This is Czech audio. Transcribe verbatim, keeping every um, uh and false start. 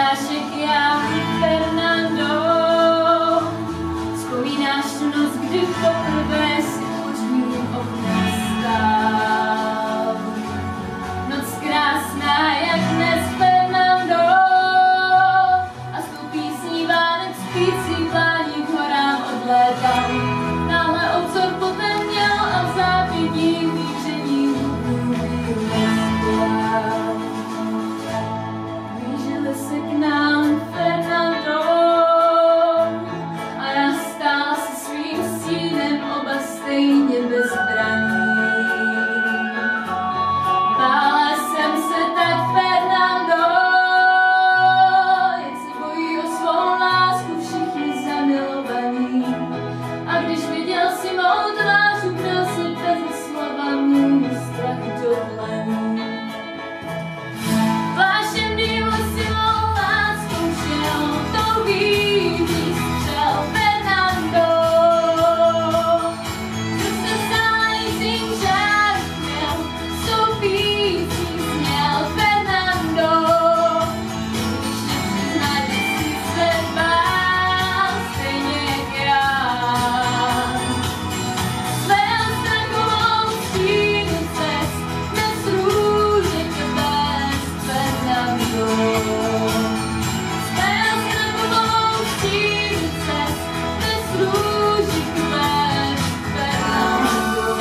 Lukášek, já, Fernando. Vzpomínáš noc, kdy poprvé si pod mým oknem stál. Noc krásná, jak dnes, Fernando. A s tou písní vánek spící plání k horám odlétal. Náhle obzor potemněl a v zápětí výkření hudbu nesplál. Blížili se k nám, Fernando, a já stál se svým stínem, oba stejně bez zbraní. Bála jsem se tak, Fernando, jak se bojí o svou lásku všichni zamilovaní. A když viděl si mou tvář, ukryl se bez slova můj strach do dlaní. Pláštěm dílu si mou láskou šel, touhý výstřel, Fernando. Co se stálejícím žár měl, stoupící směl, Fernando. Když nepřiznat, že si se bál, stejně jak já. Svél strakovou stínu cest, dnes růže kvést, Fernando. Svél strakovou stínu cest, dnes růže kvést, Fernando.